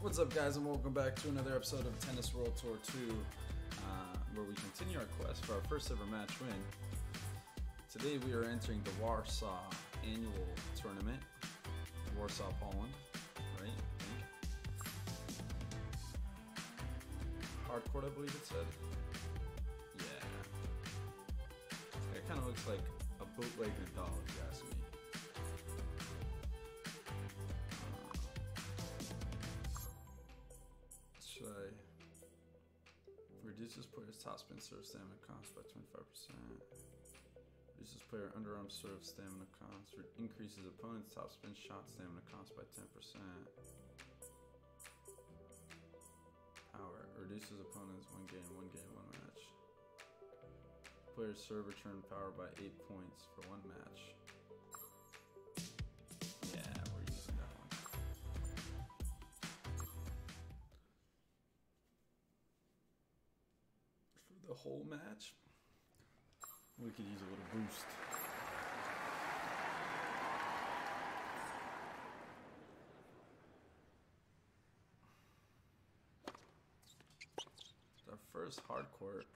What's up, guys, and welcome back to another episode of Tennis World Tour 2, where we continue our quest for our first ever match win. Today we are entering the Warsaw Annual Tournament, Warsaw, Poland, right? I think. Hardcourt, I believe it said. Yeah. It kind of looks like a bootleg Nadal, if you ask me. Should I reduces player's topspin serve stamina cost by 25%. Reduces player underarm serve stamina cost. Increases opponent's topspin shot stamina cost by 10%. Power reduces opponent's one game, one match. Player's serve return power by 8 points for one match. Yeah, we're using that one. For the whole match, we could use a little boost. It's our first hardcourt.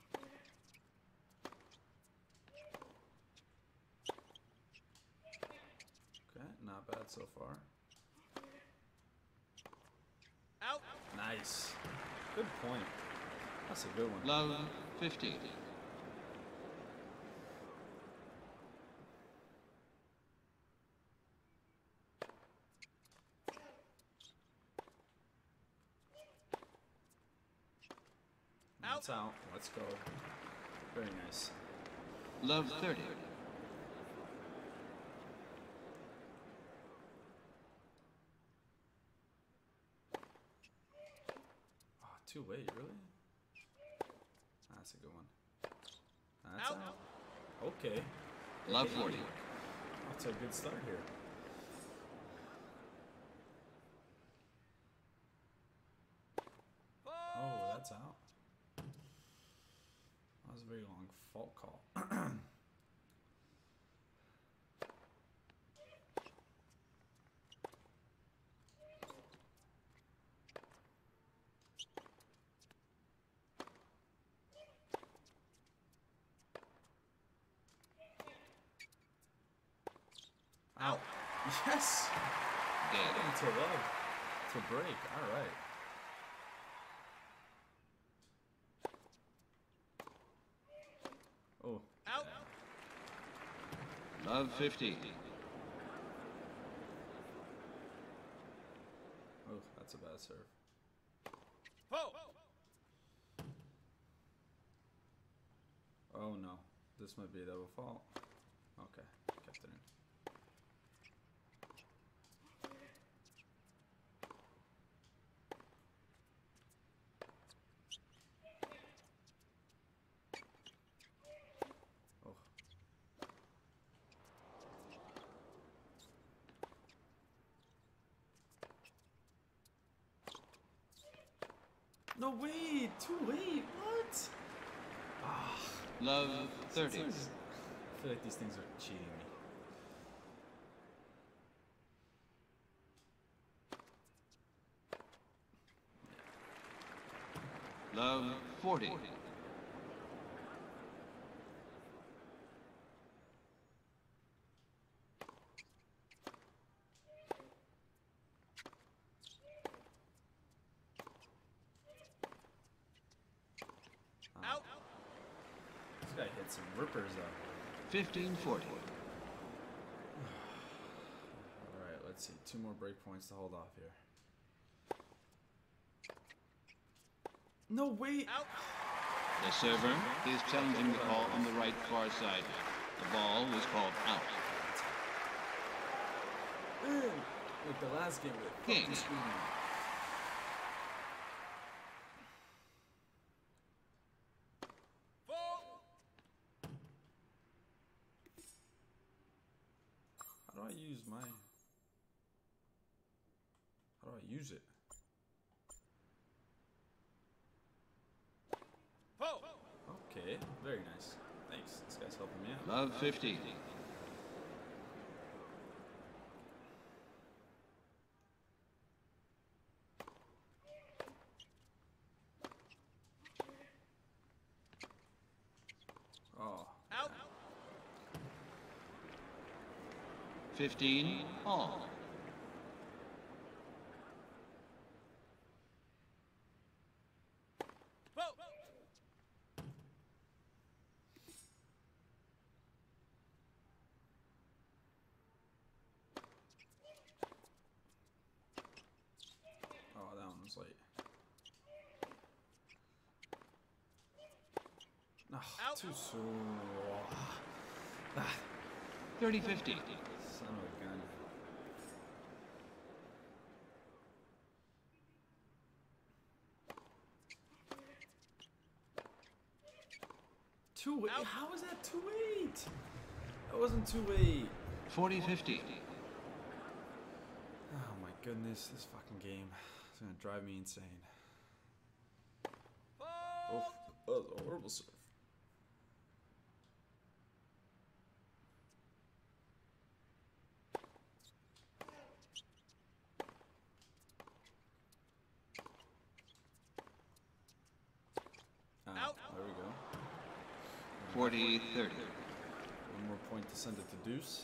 Okay, not bad so far. Out. Nice. Good point. That's a good one. Love 50. That's out. Let's go. Very nice. Love 30. Oh, too late, really? That's a good one. That's out. Okay. Love 40. That's a good start here. Oh, that's out. That was a very long fault call. Out. Yes! Dead. To love. To break. Alright. Oh. Out. Love 50. Oh, that's a bad serve. Oh no. This might be a double fault. Okay. Kept it in. Oh. No, wait! Too late! What? Ah. Love 30. I feel like these things are cheating me. Love 40. Out. This guy hit some rippers though. 1540. Alright, let's see. 2 more break points to hold off here. No, wait! The server is challenging the call on the right far side. The ball was called out. Like the last game with King. Sweden. How do I use my... How do I use it? Okay, very nice. Thanks. This guy's helping me out. Love 50. 15 all. Oh, that one was late. Oh, too soon. Ah, 30-50. son of a gun. Too 8. How was that 2-8? That wasn't 2-8. 40-50. Oh my goodness, this fucking game is gonna drive me insane. Oh, that was a horrible serve. There we go. 40-30. One more point to send it to deuce.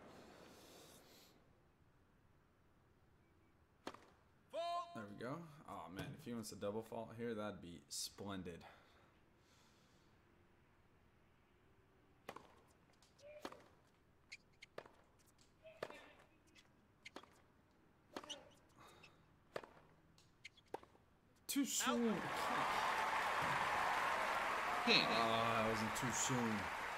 There we go. Oh man, if he wants a double fault here, that'd be splendid. Too soon. King. Ah, that wasn't too soon.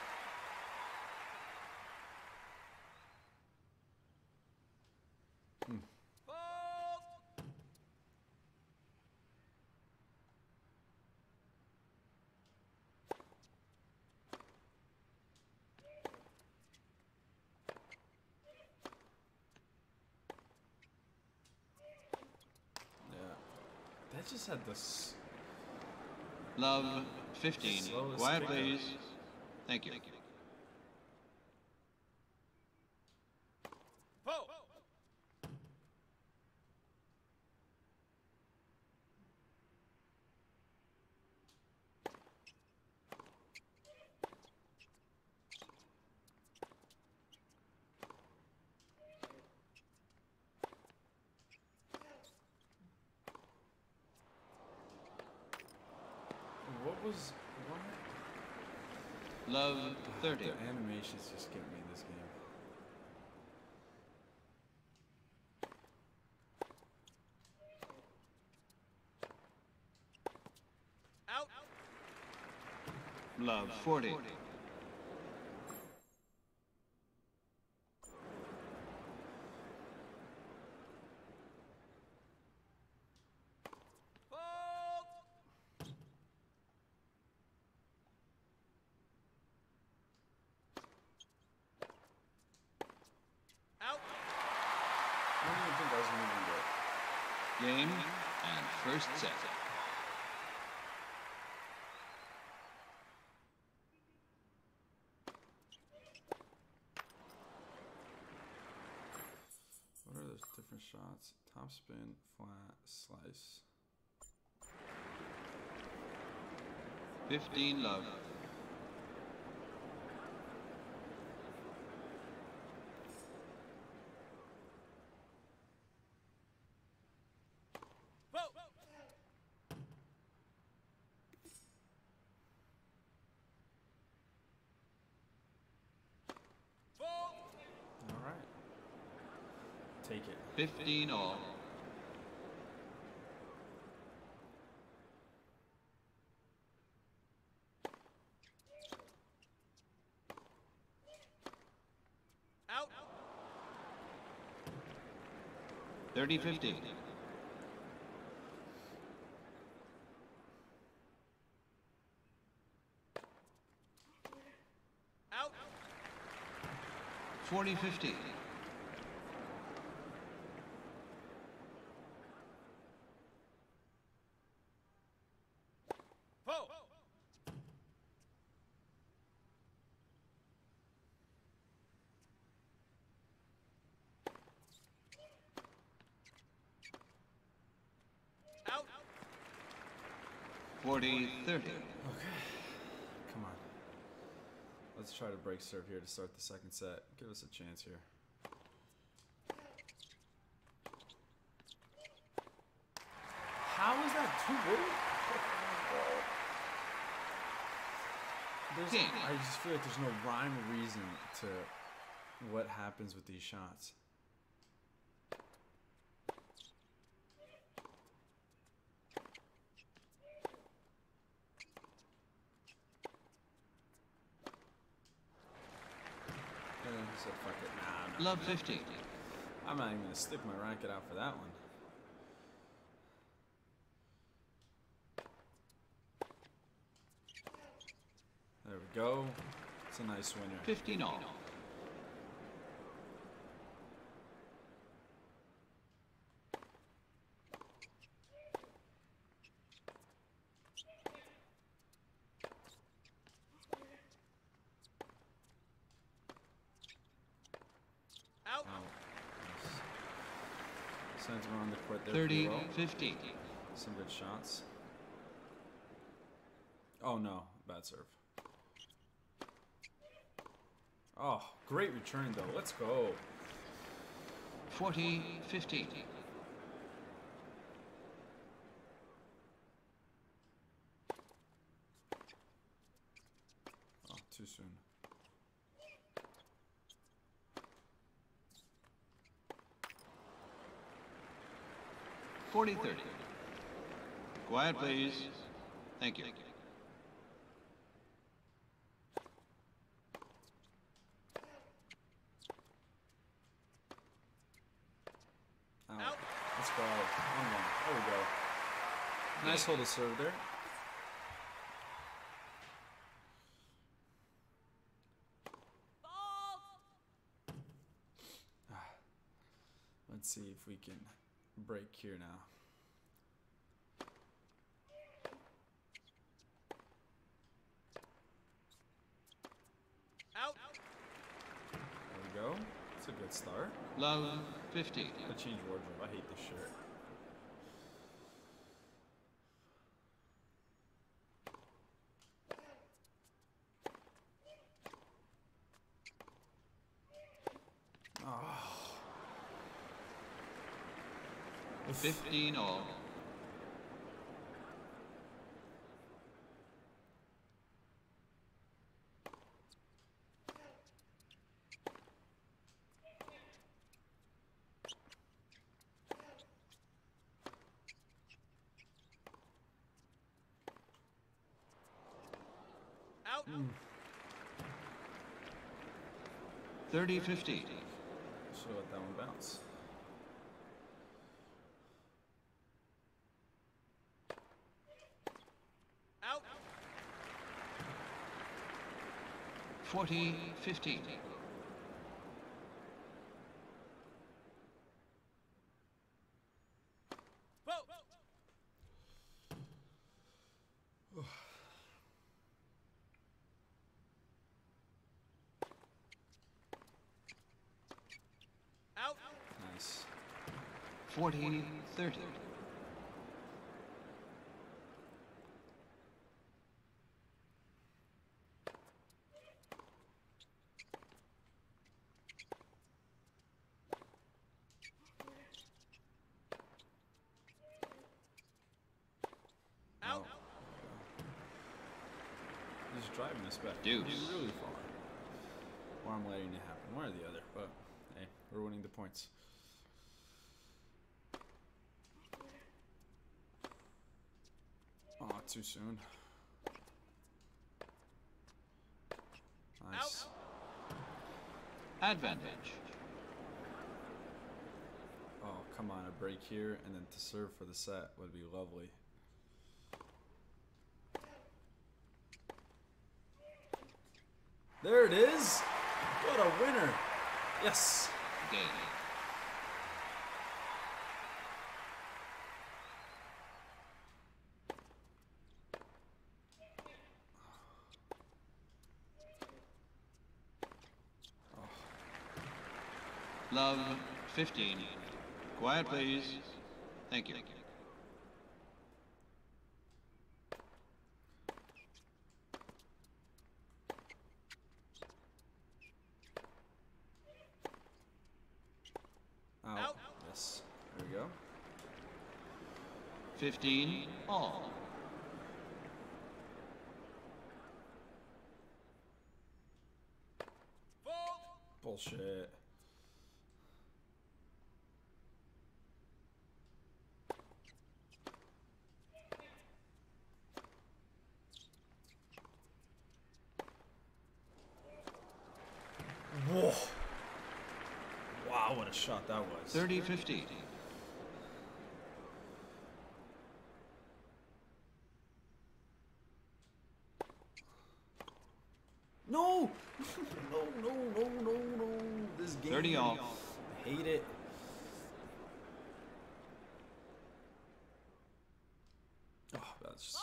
That just had this. Love 15. Quiet, please. Thank you. What was what? Love 30. The animations just get me in this game. Love 40. I don't even think I was moving that. Game and first set. What are those different shots? Top spin, flat, slice. 15 love. All right. Take it. 15 all. Out. 30-50. Out. 40-50. Foul. 40-30. Okay. Come on. Let's try to break serve here to start the second set. Give us a chance here. Too big? Game. I just feel like there's no rhyme or reason to what happens with these shots. So fuck it. Nah, Love 50. I'm not even gonna stick my racket out for that one. There we go. It's a nice winner. 15 all. Out. Nice. Sends him around the court there. 30, pretty well. 50. Some good shots. Oh no, bad serve. Oh, great return though. Let's go. 40, 50. Oh, too soon. Forty 30. Quiet, please. Thank you. Out. Let's go. 1-1. There we go. Nice hold of serve there. Let's see if we can break here now. Out. There we go. It's a good start. Love 50. I change wardrobe. I hate this shirt. Oh. 15 all. Out. 30, 50. Should let that one bounce. Out. 40, 50. Whoa. Out. Nice. 40, 30. Out. He's driving us back. Deuce. Really far. Or I'm letting it happen. One or the other. But hey, we're winning the points. Oh, too soon. Nice. Advantage. Oh, come on. A break here and then to serve for the set would be lovely. There it is. What a winner. Yes. Game. Love 15. Quiet, please. Thank you. Out. Out. Yes. There we go. 15 all. Full. Bullshit. Whoa. Wow, what a shot that was. 30-15. No! No. This game. 30 all. I hate it. Oh, that's just.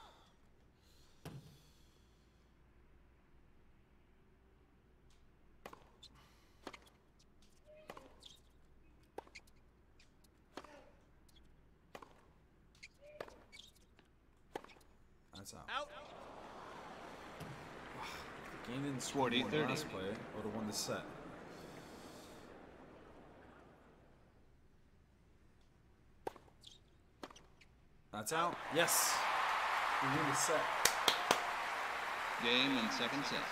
That's out. Out. The game didn't score 40, more than 30. last play. Would have won the set. That's out. Yes. We win the set. Game and second set.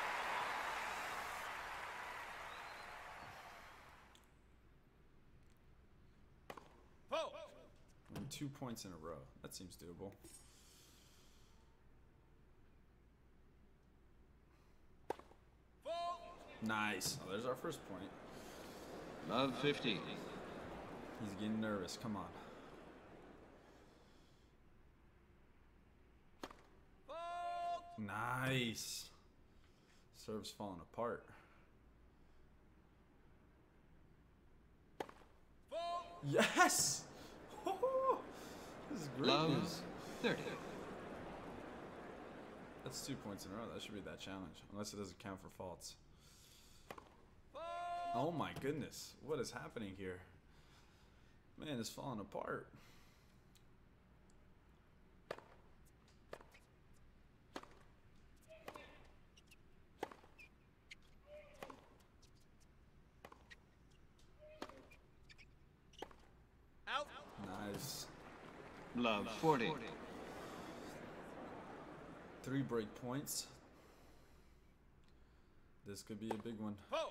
Full. Win 2 points in a row. That seems doable. Full. Nice. Oh, there's our first point. Love 15. He's getting nervous. Come on. Full. Nice. Serve's falling apart. Full. Yes! This is great Love news. 30. That's 2 points in a row. That should be that challenge. Unless it doesn't count for faults. Oh my goodness. What is happening here? Man, it's falling apart. Out. Nice. Love 40. 3 break points. This could be a big one. Full.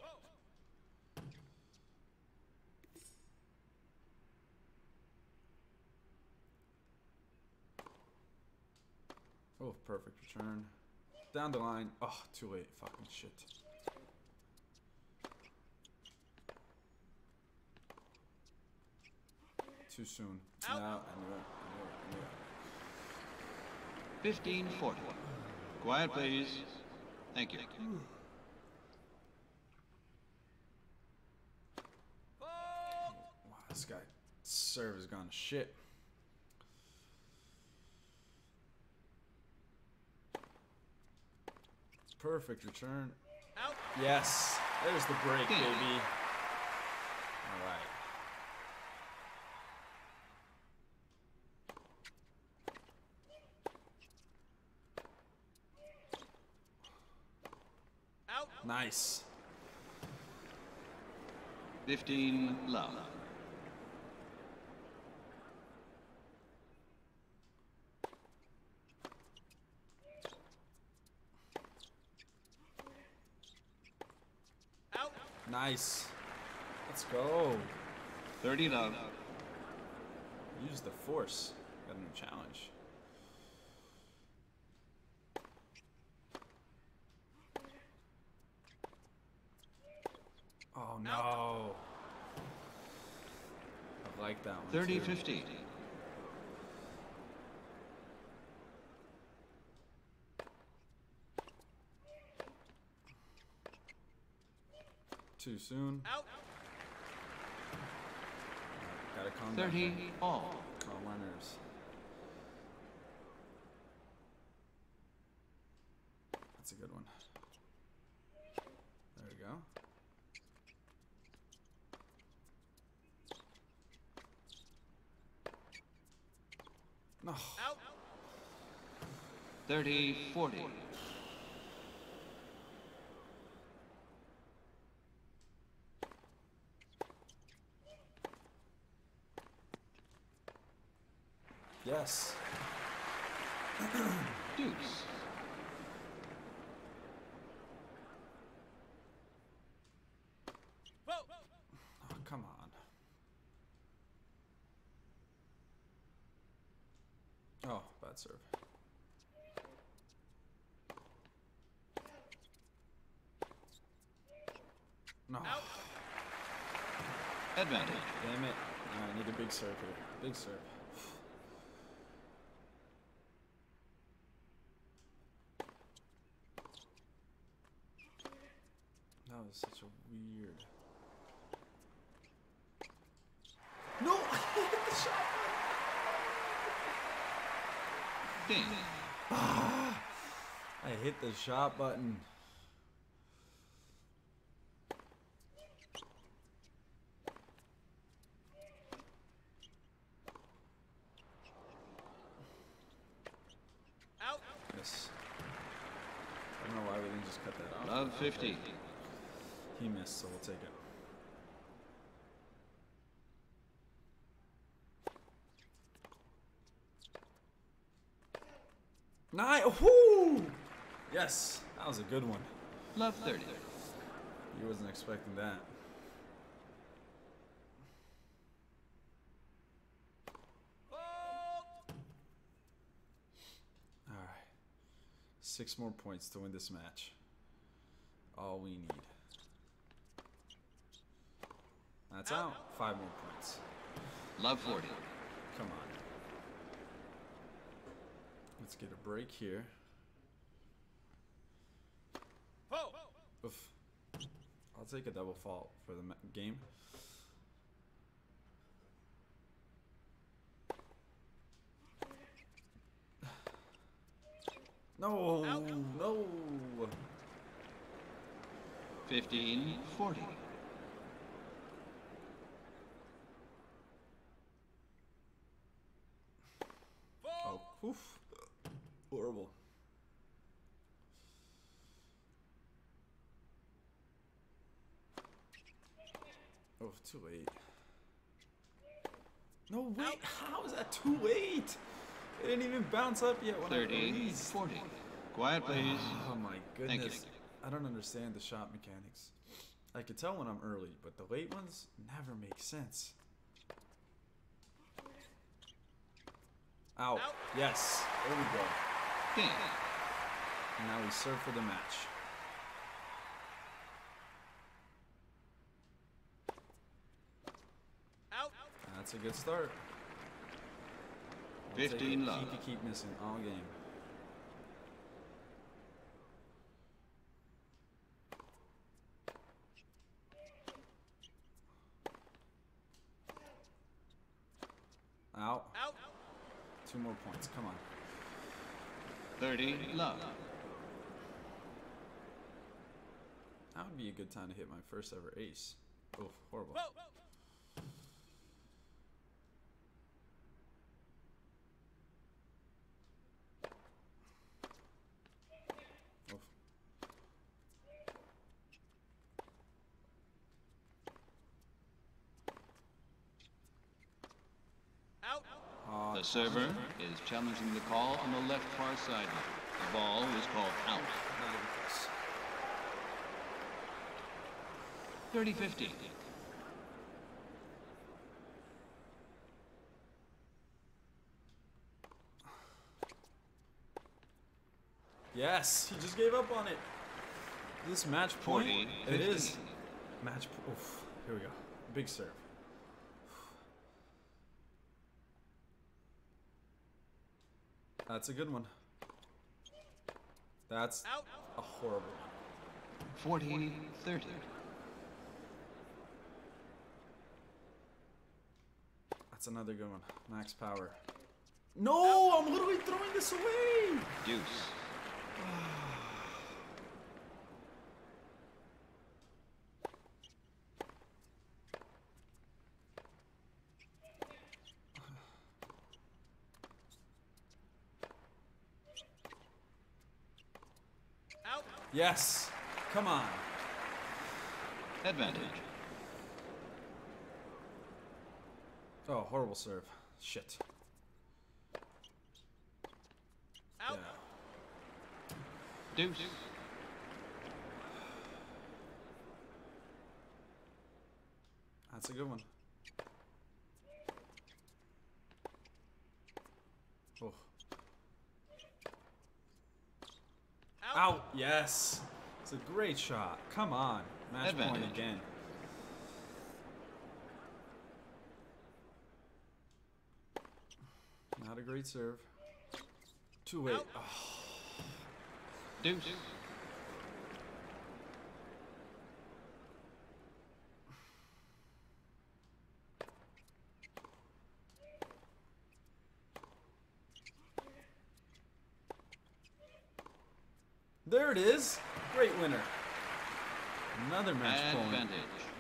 Oh, perfect return. Down the line. Oh, too late. Fucking shit. Too soon. No, I Out. knew it. I knew it. 15-40. Quiet, please. Thank you. Full. Wow, this guy serve has gone to shit. Perfect return. Out. Yes. There's the break, Yeah. baby. All right. Out. Nice. 15 love. Out. Nice. Let's go. 30 love. Use the force. Got a new challenge. Oh no. I like that one. 30-15. Too. Too soon. Out. Gotta calm down. 30 all. Calm my nerves. That's a good one. There we go. No. Out. 30-40. Yes. Deuce. Four. Oh, come on. Oh, bad serve. No. Out. Advantage. Damn it. I need a big serve here. Big serve. That was such a weird. No! I hit the shot! Ding. I hit the shot button. Out. Yes. I don't know why we didn't just cut that off. Love 50. He missed, so we'll take it. Nine. Whoo! Yes, that was a good one. Love 30. He wasn't expecting that. Fold. All right. 6 more points to win this match. All we need. That's out. 5 more points. Love 40. Come on. Let's get a break here. Fold. Oof. I'll take a double fault for the game. No, Out. no. 15, 40. Fold. Oh, oof. Horrible. Oh, too late. No, wait. How is that too late? It didn't even bounce up yet when I 30, released. 40. Quiet, please. Oh my Thank goodness. you. I don't understand the shot mechanics. I could tell when I'm early, but the late ones never make sense. Out. Out. Yes. There we go. Ding. And now we serve for the match. Out. That's a good start. 15 love. Keep missing all game. Out. Out. 2 more points. Come on. 30, love. That would be a good time to hit my first ever ace. Oh, horrible. Fold. Oof. Out. Aw, The server is challenging the call on the left far sideline. The ball is called out. not even close. 30, 50. Yes, he just gave up on it. This match point, 40, it is 50. match. Oof, here we go. Big serve. That's a good one. That's Out. a horrible one. 40, 30. That's another good one. Max power. No, I'm literally throwing this away. Deuce. Out. Yes, come on. Advantage. Oh, horrible serve. Shit. Deuce. That's a good one. Oh. Out. Yes. It's a great shot. Come on. Match point Advantage. again. Not a great serve. 2-8. Out. Oh. Deuce. There it is. Great winner. Another match point. Advantage.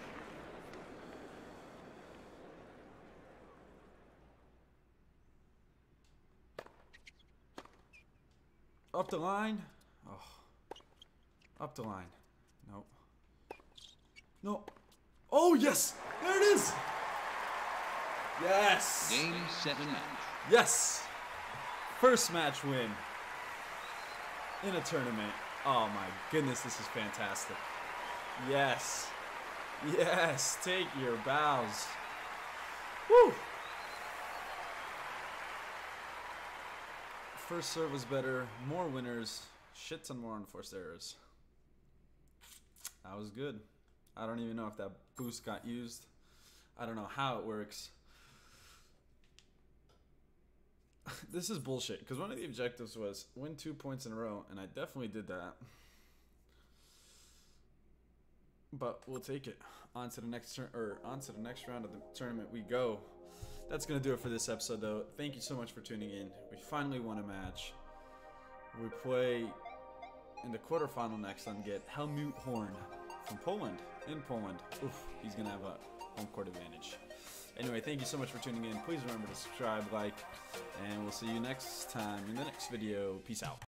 Up the line. Oh. Up the line. Nope. No. Oh, yes. There it is. Yes. Game 7 match. Yes. First match win in a tournament. Oh, my goodness. This is fantastic. Yes. Yes. Take your bows. Woo. First serve was better, more winners, shit ton more unforced errors. That was good. I don't even know if that boost got used. I don't know how it works. This is bullshit, because one of the objectives was win 2 points in a row, and I definitely did that. But we'll take it. On to the next round of the tournament we go. That's going to do it for this episode, though. Thank you so much for tuning in. We finally won a match. We play in the quarterfinal next and get Helmut Horn from Poland. In Poland. Oof, he's going to have a home court advantage. Anyway, thank you so much for tuning in. Please remember to subscribe, like, and we'll see you next time in the next video. Peace out.